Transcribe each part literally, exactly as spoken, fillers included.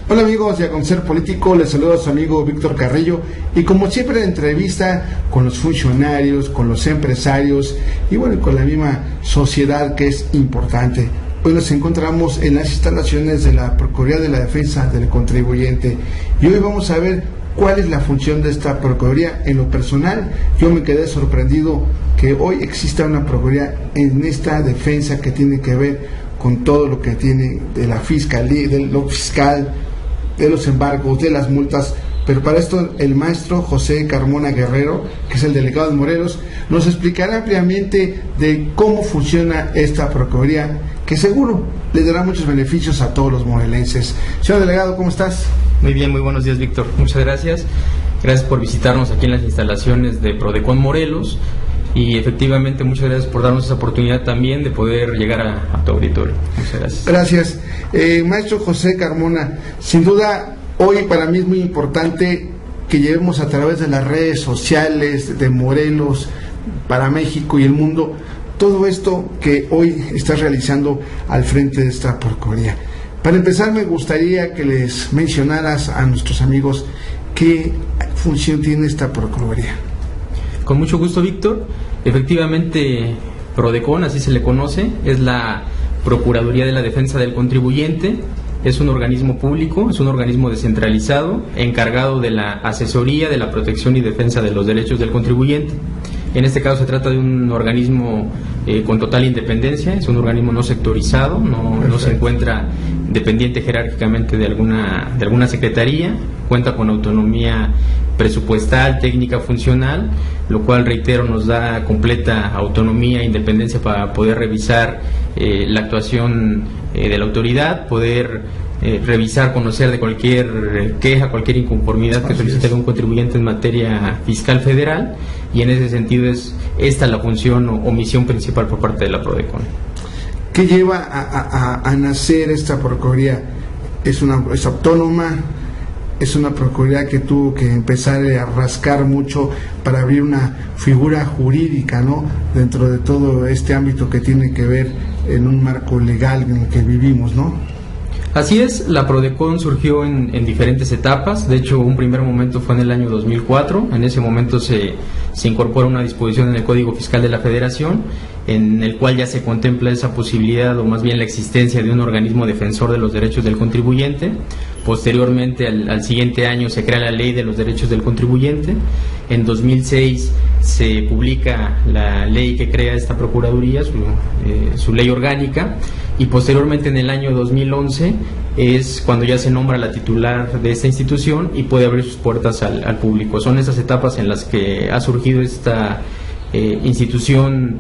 Hola amigos de Acontecer Político, les saluda a su amigo Víctor Carrillo y como siempre en entrevista con los funcionarios, con los empresarios y bueno, con la misma sociedad que es importante. Hoy nos encontramos en las instalaciones de la Procuraduría de la Defensa del Contribuyente y hoy vamos a ver cuál es la función de esta Procuraduría. En lo personal, yo me quedé sorprendido que hoy exista una Procuraduría en esta defensa que tiene que ver con todo lo que tiene de la fiscalía, de lo fiscal, de los embargos, de las multas. Pero para esto el maestro José Carmona Guerrero, que es el delegado de Morelos, nos explicará ampliamente de cómo funciona esta Procuraduría, que seguro le dará muchos beneficios a todos los morelenses. Señor delegado, ¿cómo estás? Muy bien, muy buenos días, Víctor. Muchas gracias. Gracias por visitarnos aquí en las instalaciones de Prodecon Morelos y efectivamente muchas gracias por darnos esa oportunidad también de poder llegar a, a tu auditorio. Muchas gracias. Gracias. Eh, maestro José Carmona, sin duda hoy para mí es muy importante que llevemos a través de las redes sociales de Morelos para México y el mundo todo esto que hoy estás realizando al frente de esta Procuraduría. Para empezar, me gustaría que les mencionaras a nuestros amigos qué función tiene esta Procuraduría. Con mucho gusto, Víctor. Efectivamente, Prodecon, así se le conoce, es la Procuraduría de la Defensa del Contribuyente. Es un organismo público, es un organismo descentralizado, encargado de la asesoría, de la protección y defensa de los derechos del contribuyente. En este caso se trata de un organismo eh, con total independencia, es un organismo no sectorizado, no, no se encuentra dependiente jerárquicamente de alguna, de alguna secretaría, cuenta con autonomía presupuestal, técnica, funcional, lo cual, reitero, nos da completa autonomía e independencia para poder revisar eh, la actuación eh, de la autoridad, poder Eh, revisar, conocer de cualquier eh, queja, cualquier inconformidad que solicite un contribuyente en materia fiscal federal, y en ese sentido es esta la función o, o misión principal por parte de la Prodecon. ¿Qué lleva a, a, a nacer esta Procuraduría? ¿Es, una, es autónoma? ¿Es una Procuraduría que tuvo que empezar a rascar mucho para abrir una figura jurídica, ¿no?, dentro de todo este ámbito que tiene que ver en un marco legal en el que vivimos, ¿no? Así es, la Prodecon surgió en, en diferentes etapas. De hecho, un primer momento fue en el año dos mil cuatro. En ese momento se, se incorpora una disposición en el Código Fiscal de la Federación, en el cual ya se contempla esa posibilidad, o más bien la existencia de un organismo defensor de los derechos del contribuyente. Posteriormente, al, al siguiente año, se crea la Ley de los Derechos del Contribuyente. En dos mil seis se publica la ley que crea esta Procuraduría, su, eh, su ley orgánica, y posteriormente en el año dos mil once es cuando ya se nombra la titular de esta institución y puede abrir sus puertas al, al público. Son esas etapas en las que ha surgido esta eh, institución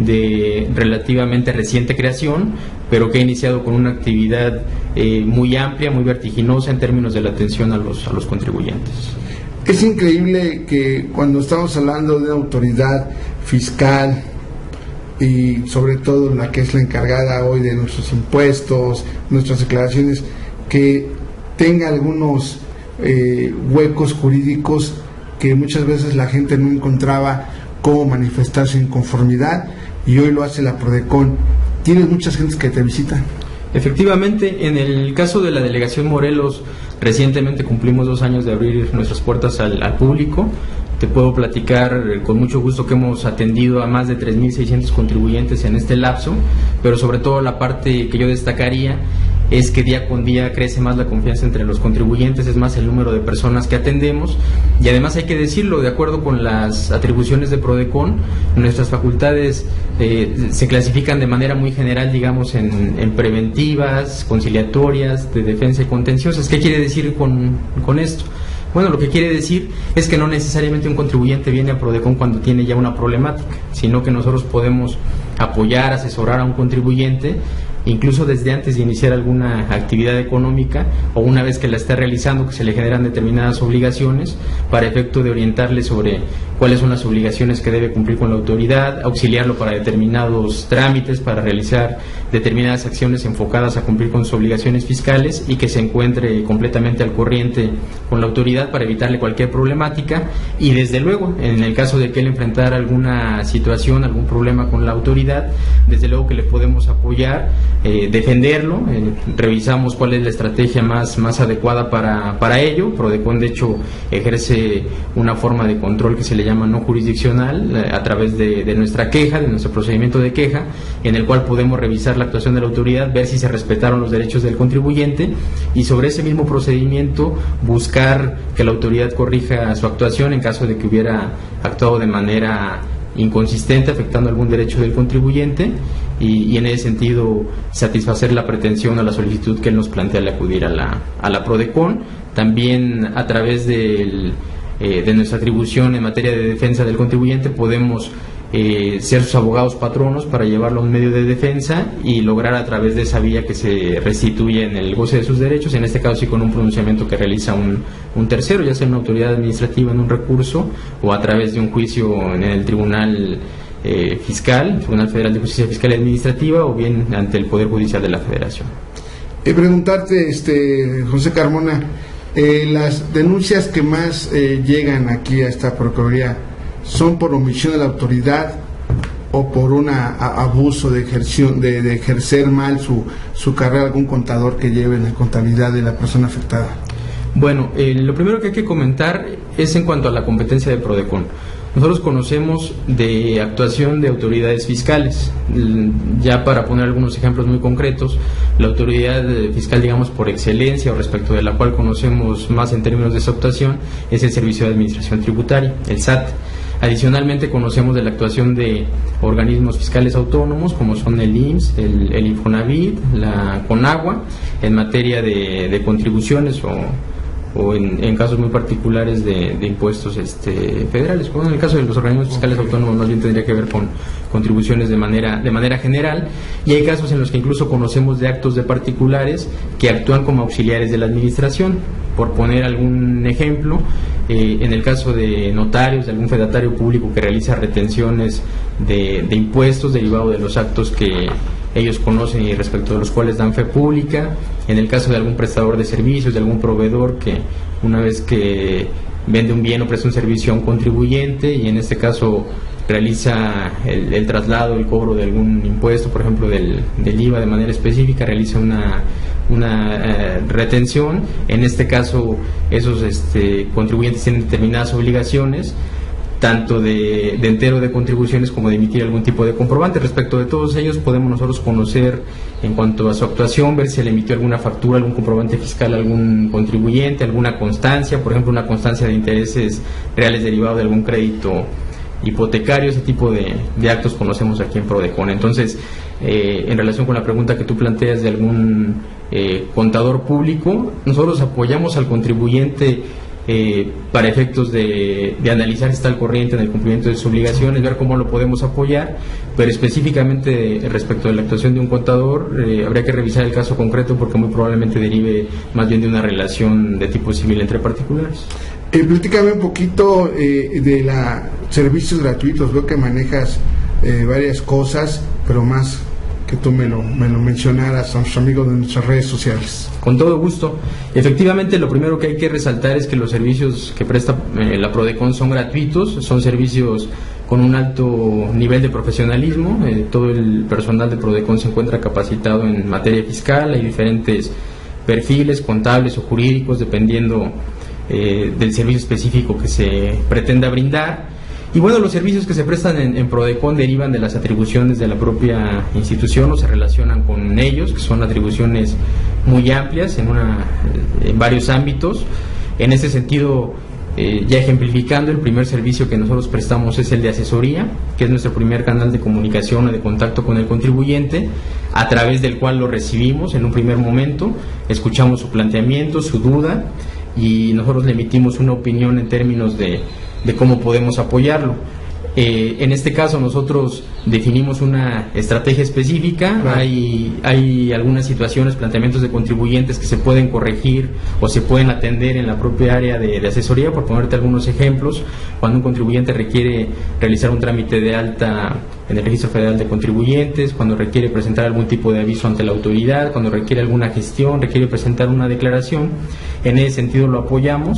de relativamente reciente creación, pero que ha iniciado con una actividad eh, muy amplia, muy vertiginosa en términos de la atención a los, a los contribuyentes. Es increíble que cuando estamos hablando de una autoridad fiscal y sobre todo la que es la encargada hoy de nuestros impuestos, nuestras declaraciones, que tenga algunos eh, huecos jurídicos que muchas veces la gente no encontraba cómo manifestar su inconformidad, y hoy lo hace la Prodecon. ¿Tienes muchas gentes que te visitan? Efectivamente, en el caso de la Delegación Morelos, recientemente cumplimos dos años de abrir nuestras puertas al, al público. Te puedo platicar con mucho gusto que hemos atendido a más de tres mil seiscientos contribuyentes en este lapso, pero sobre todo la parte que yo destacaría es que día con día crece más la confianza entre los contribuyentes, es más el número de personas que atendemos, y además hay que decirlo, de acuerdo con las atribuciones de Prodecon, nuestras facultades eh, se clasifican de manera muy general, digamos, en, en preventivas, conciliatorias, de defensa y contenciosas. ¿Qué quiere decir con, con esto? Bueno, lo que quiere decir es que no necesariamente un contribuyente viene a Prodecon cuando tiene ya una problemática, sino que nosotros podemos apoyar, asesorar a un contribuyente incluso desde antes de iniciar alguna actividad económica o una vez que la está realizando, que se le generan determinadas obligaciones, para efecto de orientarle sobre cuáles son las obligaciones que debe cumplir con la autoridad, auxiliarlo para determinados trámites, para realizar determinadas acciones enfocadas a cumplir con sus obligaciones fiscales y que se encuentre completamente al corriente con la autoridad para evitarle cualquier problemática. Y desde luego, en el caso de que él enfrentara alguna situación, algún problema con la autoridad, desde luego que le podemos apoyar eh, defenderlo, eh, revisamos cuál es la estrategia más, más adecuada para, para ello. Prodecon de hecho ejerce una forma de control que se le llama no jurisdiccional eh, a través de, de nuestra queja, de nuestro procedimiento de queja, en el cual podemos revisar la actuación de la autoridad, ver si se respetaron los derechos del contribuyente y sobre ese mismo procedimiento buscar que la autoridad corrija su actuación en caso de que hubiera actuado de manera inconsistente, afectando algún derecho del contribuyente, y, y en ese sentido satisfacer la pretensión o la solicitud que él nos plantea al acudir a la, a la Prodecon. También a través del, eh, de nuestra atribución en materia de defensa del contribuyente podemos eh, ser sus abogados patronos para llevarlo a un medio de defensa y lograr a través de esa vía que se restituya en el goce de sus derechos, en este caso sí con un pronunciamiento que realiza un, un tercero, ya sea una autoridad administrativa en un recurso o a través de un juicio en el Tribunal eh, Fiscal, Tribunal Federal de Justicia Fiscal y Administrativa, o bien ante el Poder Judicial de la Federación. Y preguntarte, este, José Carmona, eh, las denuncias que más eh, llegan aquí a esta Procuraduría, ¿son por omisión de la autoridad o por un abuso de, ejerción, de, de ejercer mal su, su carrera algún contador que lleve la contabilidad de la persona afectada? Bueno, eh, lo primero que hay que comentar es en cuanto a la competencia de Prodecon. Nosotros conocemos de actuación de autoridades fiscales. Ya para poner algunos ejemplos muy concretos, la autoridad fiscal, digamos, por excelencia o respecto de la cual conocemos más en términos de su actuación, es el Servicio de Administración Tributaria, el S A T. Adicionalmente conocemos de la actuación de organismos fiscales autónomos como son el I M S S, el, el Infonavit, la Conagua, en materia de, de contribuciones o, o en, en casos muy particulares de, de impuestos este, federales. Bueno, en el caso de los organismos fiscales autónomos más bien tendría que ver con contribuciones de manera, de manera general, y hay casos en los que incluso conocemos de actos de particulares que actúan como auxiliares de la administración. Por poner algún ejemplo, eh, en el caso de notarios, de algún fedatario público que realiza retenciones de, de impuestos derivados de los actos que ellos conocen y respecto de los cuales dan fe pública, en el caso de algún prestador de servicios, de algún proveedor que una vez que vende un bien o presta un servicio a un contribuyente y en este caso realiza el, el traslado, el cobro de algún impuesto, por ejemplo del, del I V A de manera específica, realiza una una eh, retención. En este caso esos este, contribuyentes tienen determinadas obligaciones, tanto de, de entero de contribuciones como de emitir algún tipo de comprobante. Respecto de todos ellos podemos nosotros conocer en cuanto a su actuación, ver si le emitió alguna factura, algún comprobante fiscal a algún contribuyente, alguna constancia, por ejemplo una constancia de intereses reales derivado de algún crédito hipotecario. Ese tipo de, de actos conocemos aquí en Prodecon. Entonces, eh, en relación con la pregunta que tú planteas de algún eh, contador público, nosotros apoyamos al contribuyente eh, para efectos de, de analizar si está al corriente en el cumplimiento de sus obligaciones, ver cómo lo podemos apoyar, pero específicamente respecto de la actuación de un contador, eh, habría que revisar el caso concreto porque muy probablemente derive más bien de una relación de tipo civil entre particulares. Eh, platícame un poquito eh, de la servicios gratuitos. Veo que manejas eh, varias cosas, pero más que tú me lo, me lo mencionaras a nuestros amigos de nuestras redes sociales. Con todo gusto. Efectivamente, lo primero que hay que resaltar es que los servicios que presta eh, la Prodecon son gratuitos, son servicios con un alto nivel de profesionalismo. Eh, todo el personal de Prodecon se encuentra capacitado en materia fiscal, hay diferentes perfiles contables o jurídicos dependiendo Eh, del servicio específico que se pretenda brindar. Y bueno, los servicios que se prestan en, en Prodecon derivan de las atribuciones de la propia institución o se relacionan con ellos, que son atribuciones muy amplias en, una, en varios ámbitos. En ese sentido, eh, ya ejemplificando, el primer servicio que nosotros prestamos es el de asesoría, que es nuestro primer canal de comunicación o de contacto con el contribuyente, a través del cual lo recibimos en un primer momento, escuchamos su planteamiento, su duda, y nosotros le emitimos una opinión en términos de, de cómo podemos apoyarlo. Eh, en este caso nosotros definimos una estrategia específica, claro. hay, hay algunas situaciones, planteamientos de contribuyentes que se pueden corregir o se pueden atender en la propia área de, de asesoría. Por ponerte algunos ejemplos, cuando un contribuyente requiere realizar un trámite de alta en el Registro Federal de Contribuyentes, cuando requiere presentar algún tipo de aviso ante la autoridad, cuando requiere alguna gestión, requiere presentar una declaración, en ese sentido lo apoyamos.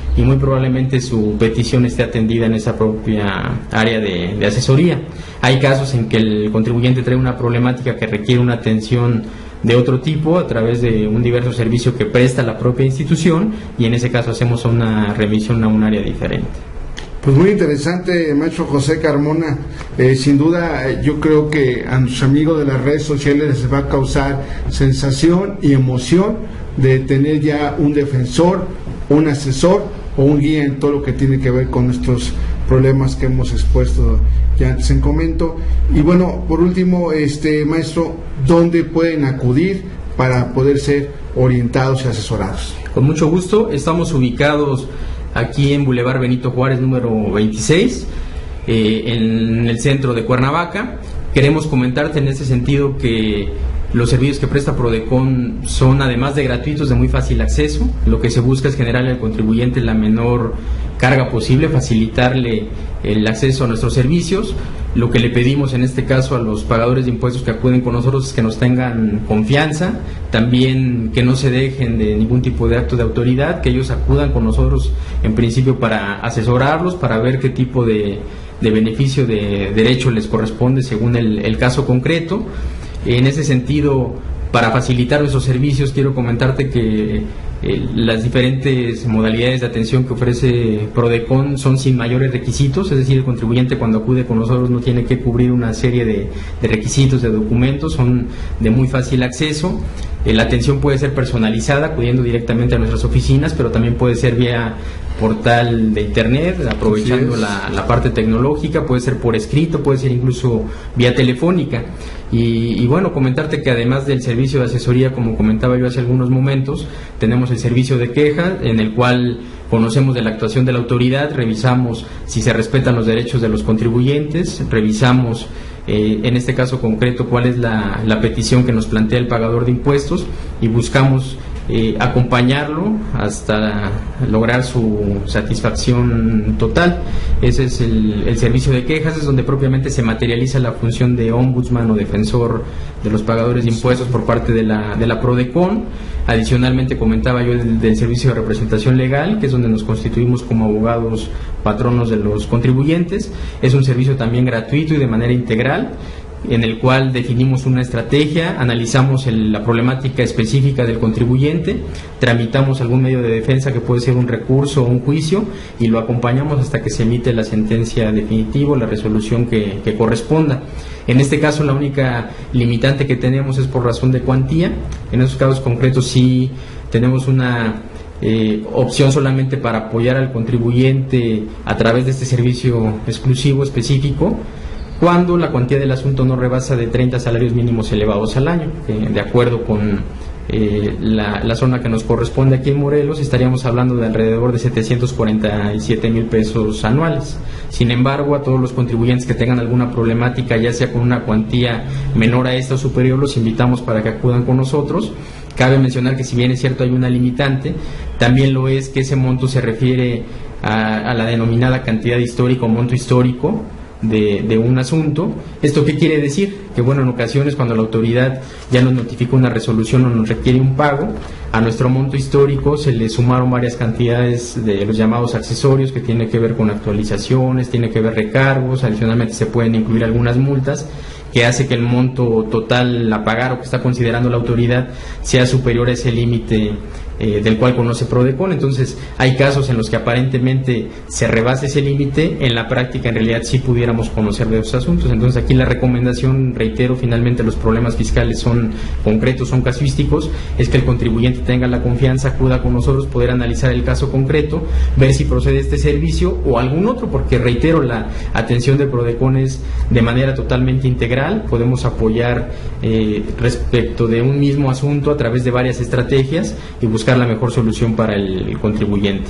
y muy probablemente su petición esté atendida en esa propia área de, de asesoría. Hay casos en que el contribuyente trae una problemática que requiere una atención de otro tipo a través de un diverso servicio que presta la propia institución, y en ese caso hacemos una remisión a un área diferente. Pues muy interesante, maestro José Carmona. Eh, sin duda, yo creo que a nuestros amigos de las redes sociales les va a causar sensación y emoción de tener ya un defensor, un asesor o un guía en todo lo que tiene que ver con nuestros problemas que hemos expuesto ya antes en comento. Y bueno, por último, este maestro, ¿dónde pueden acudir para poder ser orientados y asesorados? Con mucho gusto, estamos ubicados aquí en Boulevard Benito Juárez número veintiséis, eh, en el centro de Cuernavaca. Queremos comentarte en ese sentido que los servicios que presta Prodecon son, además de gratuitos, de muy fácil acceso. Lo que se busca es generarle al contribuyente la menor carga posible, facilitarle el acceso a nuestros servicios. Lo que le pedimos en este caso a los pagadores de impuestos que acuden con nosotros es que nos tengan confianza, también que no se dejen de ningún tipo de acto de autoridad, que ellos acudan con nosotros en principio para asesorarlos, para ver qué tipo de, de beneficio de derecho les corresponde según el, el caso concreto. En ese sentido, para facilitar nuestros servicios, quiero comentarte que eh, las diferentes modalidades de atención que ofrece Prodecon son sin mayores requisitos, es decir, el contribuyente cuando acude con nosotros no tiene que cubrir una serie de, de requisitos, de documentos, son de muy fácil acceso. Eh, la atención puede ser personalizada, acudiendo directamente a nuestras oficinas, pero también puede ser vía portal de internet, aprovechando la, la parte tecnológica, puede ser por escrito, puede ser incluso vía telefónica. Y, y bueno, comentarte que además del servicio de asesoría, como comentaba yo hace algunos momentos, tenemos el servicio de queja, en el cual conocemos de la actuación de la autoridad, revisamos si se respetan los derechos de los contribuyentes, revisamos eh, en este caso concreto cuál es la, la petición que nos plantea el pagador de impuestos, y buscamos Eh, acompañarlo hasta lograr su satisfacción total. Ese es el, el servicio de quejas, es donde propiamente se materializa la función de ombudsman o defensor de los pagadores de impuestos por parte de la, de la Prodecon. Adicionalmente comentaba yo del, del servicio de representación legal, que es donde nos constituimos como abogados patronos de los contribuyentes. Es un servicio también gratuito y de manera integral, en el cual definimos una estrategia, analizamos el, la problemática específica del contribuyente, tramitamos algún medio de defensa que puede ser un recurso o un juicio, y lo acompañamos hasta que se emite la sentencia definitiva, la resolución que, que corresponda. En este caso, la única limitante que tenemos es por razón de cuantía. En esos casos concretos sí tenemos una Eh, opción solamente para apoyar al contribuyente a través de este servicio exclusivo específico, cuando la cuantía del asunto no rebasa de treinta salarios mínimos elevados al año, eh, de acuerdo con eh, la, la zona que nos corresponde aquí en Morelos, estaríamos hablando de alrededor de setecientos cuarenta y siete mil pesos anuales. Sin embargo, a todos los contribuyentes que tengan alguna problemática, ya sea con una cuantía menor a esta o superior, los invitamos para que acudan con nosotros. Cabe mencionar que, si bien es cierto hay una limitante, también lo es que ese monto se refiere a, a la denominada cantidad histórica o monto histórico de, de un asunto. ¿Esto qué quiere decir? Que bueno, en ocasiones cuando la autoridad ya nos notifica una resolución o nos requiere un pago, a nuestro monto histórico se le sumaron varias cantidades de los llamados accesorios, que tiene que ver con actualizaciones, tiene que ver recargos, adicionalmente se pueden incluir algunas multas, que hace que el monto total a pagar o que está considerando la autoridad sea superior a ese límite eh, del cual conoce Prodecon. Entonces hay casos en los que aparentemente se rebasa ese límite, en la práctica en realidad sí pudiéramos conocer de esos asuntos. Entonces aquí la recomendación, reitero, finalmente los problemas fiscales son concretos, son casuísticos, es que el contribuyente tenga la confianza, acuda con nosotros, poder analizar el caso concreto, ver si procede este servicio o algún otro, porque reitero, la atención de Prodecon es de manera totalmente integral. Podemos apoyar eh, respecto de un mismo asunto a través de varias estrategias y buscar la mejor solución para el, el contribuyente.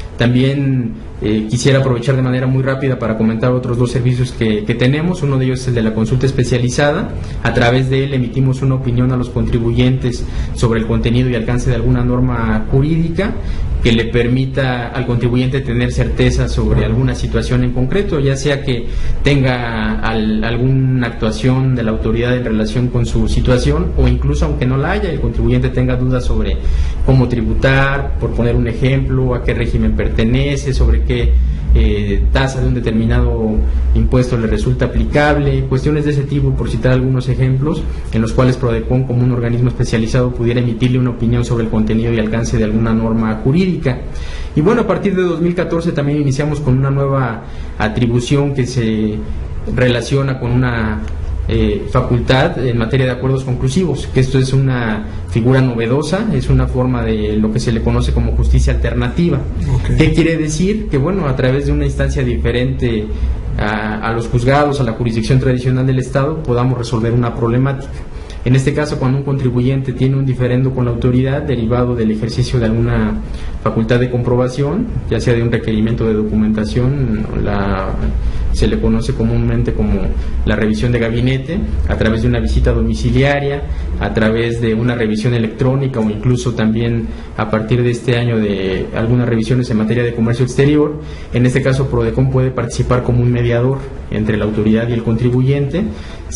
También eh, quisiera aprovechar de manera muy rápida para comentar otros dos servicios que, que tenemos. Uno de ellos es el de la consulta especializada. A través de él emitimos una opinión a los contribuyentes sobre el contenido y alcance de alguna norma jurídica que le permita al contribuyente tener certeza sobre alguna situación en concreto, ya sea que tenga al, alguna actuación de la autoridad en relación con su situación, o incluso aunque no la haya, el contribuyente tenga dudas sobre cómo tributar, por poner un ejemplo, a qué régimen pertenece, sobre qué eh, tasa de un determinado impuesto le resulta aplicable, cuestiones de ese tipo, por citar algunos ejemplos, en los cuales PRODECON, como un organismo especializado, pudiera emitirle una opinión sobre el contenido y alcance de alguna norma jurídica. Y bueno, a partir de dos mil catorce también iniciamos con una nueva atribución que se relaciona con una eh, facultad en materia de acuerdos conclusivos, que esto es una figura novedosa, es una forma de lo que se le conoce como justicia alternativa. Okay. ¿Qué quiere decir? Que bueno, a través de una instancia diferente a, a los juzgados, a la jurisdicción tradicional del Estado, podamos resolver una problemática. En este caso, cuando un contribuyente tiene un diferendo con la autoridad derivado del ejercicio de alguna facultad de comprobación, ya sea de un requerimiento de documentación, la, se le conoce comúnmente como la revisión de gabinete, a través de una visita domiciliaria, a través de una revisión electrónica, o incluso también a partir de este año de algunas revisiones en materia de comercio exterior. En este caso, PRODECON puede participar como un mediador entre la autoridad y el contribuyente.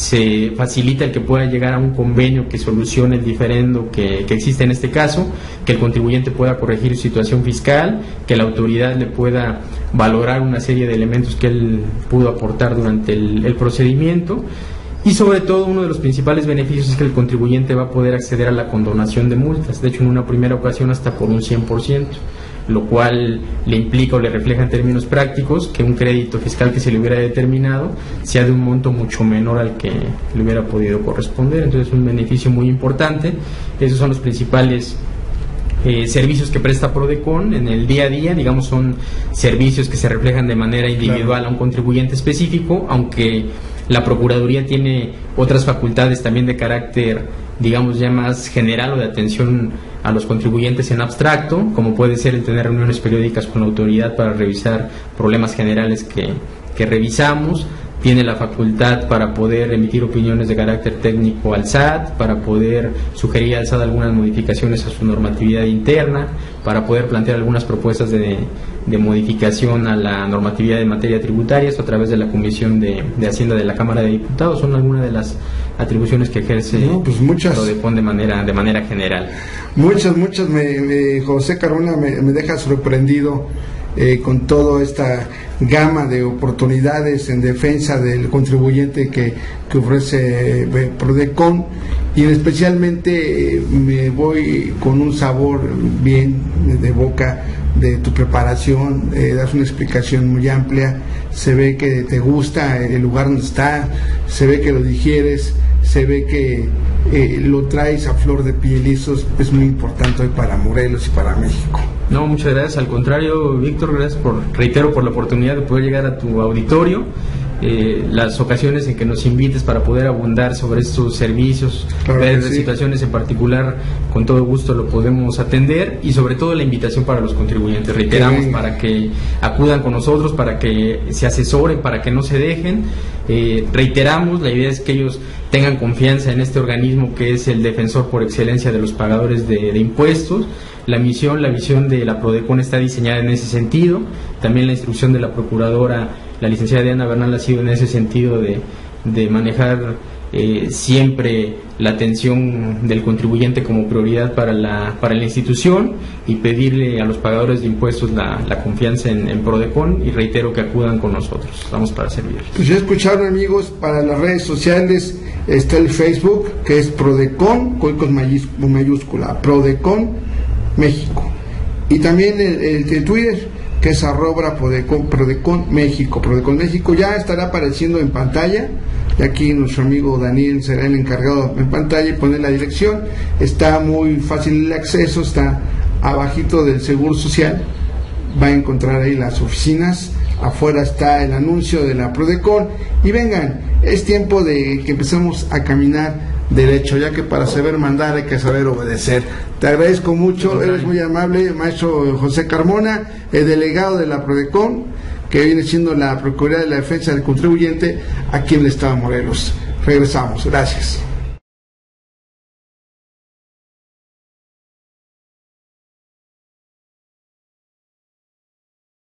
Se facilita el que pueda llegar a un convenio que solucione el diferendo que, que existe en este caso, que el contribuyente pueda corregir su situación fiscal, que la autoridad le pueda valorar una serie de elementos que él pudo aportar durante el, el procedimiento. Y sobre todo, uno de los principales beneficios es que el contribuyente va a poder acceder a la condonación de multas, de hecho en una primera ocasión hasta por un cien por ciento, lo cual le implica o le refleja en términos prácticos que un crédito fiscal que se le hubiera determinado sea de un monto mucho menor al que le hubiera podido corresponder. Entonces es un beneficio muy importante. Esos son los principales Eh, servicios que presta PRODECON en el día a día. Digamos, son servicios que se reflejan de manera individual, claro, a un contribuyente específico, aunque la Procuraduría tiene otras facultades también de carácter, digamos, ya más general, o de atención a los contribuyentes en abstracto, como puede ser el tener reuniones periódicas con la autoridad para revisar problemas generales que, que revisamos. Tiene la facultad para poder emitir opiniones de carácter técnico al S A T, para poder sugerir al S A T algunas modificaciones a su normatividad interna, para poder plantear algunas propuestas de, de modificación a la normatividad en materia tributaria, esto a través de la Comisión de, de Hacienda de la Cámara de Diputados. Son algunas de las atribuciones que ejerce no, pues muchas, PRODECON de manera, de manera general. Muchas, muchas. Me, me, José Carmona me, me deja sorprendido Eh, con toda esta gama de oportunidades en defensa del contribuyente que, que ofrece eh, PRODECON, y especialmente eh, me voy con un sabor bien de boca de tu preparación. Eh, das una explicación muy amplia, se ve que te gusta el lugar donde está, se ve que lo digieres, se ve que eh, lo traes a flor de piel, y eso es, es muy importante hoy para Morelos y para México. No, muchas gracias. Al contrario, Víctor, gracias por, reitero, por la oportunidad de poder llegar a tu auditorio. Eh, las ocasiones en que nos invites para poder abundar sobre estos servicios, claro, ver sí. situaciones en particular, con todo gusto lo podemos atender, y sobre todo la invitación para los contribuyentes. Reiteramos sí. para que acudan con nosotros, para que se asesoren, para que no se dejen. Eh, reiteramos, la idea es que ellos tengan confianza en este organismo que es el defensor por excelencia de los pagadores de, de impuestos. La misión, la visión de la PRODECON está diseñada en ese sentido. También la instrucción de la procuradora, la licenciada Diana Bernal, ha sido en ese sentido de, de manejar eh, siempre la atención del contribuyente como prioridad para la, para la institución, y pedirle a los pagadores de impuestos la, la confianza en, en PRODECON, y reitero que acudan con nosotros. Estamos para servir. Pues ya escucharon, amigos. Para las redes sociales está el Facebook, que es PRODECON, con mayúscula, PRODECON México, y también el, el, el Twitter, que es arroba PRODECON, PRODECON México. PRODECON México ya estará apareciendo en pantalla, y aquí nuestro amigo Daniel será el encargado en pantalla y poner la dirección. Está muy fácil el acceso, está abajito del Seguro Social, va a encontrar ahí las oficinas, afuera está el anuncio de la PRODECON, y vengan, es tiempo de que empecemos a caminar derecho, ya que para saber mandar hay que saber obedecer. Te agradezco mucho, eres muy amable, maestro José Carmona, el delegado de la PRODECON, que viene siendo la Procuraduría de la Defensa del Contribuyente aquí en el Estado de Morelos. Regresamos, gracias.